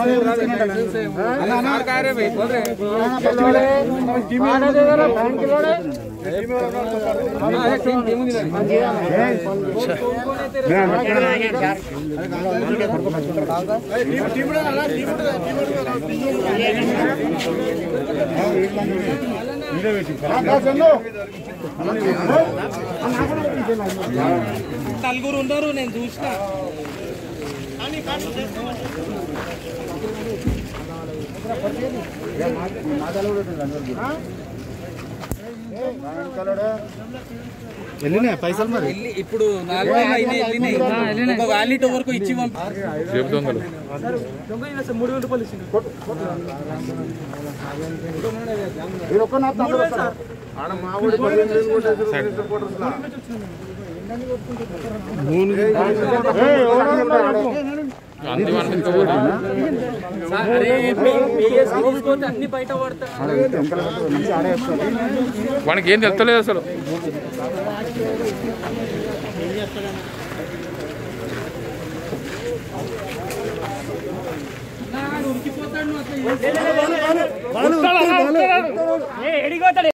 నలుగురు ఉన్నారు నేను చూసిన వెళ్ళినాయి పైసలు మరి ఇప్పుడు 4 వెళ్ళినాయి వాలిట్ వరకు ఇచ్చి దొంగలు 3,000 రూపాయలు ఇచ్చింది అన్ని బయట పడతారు వానికి ఏం తెలుస్తలేదు అసలు ఉరికిపోతాడు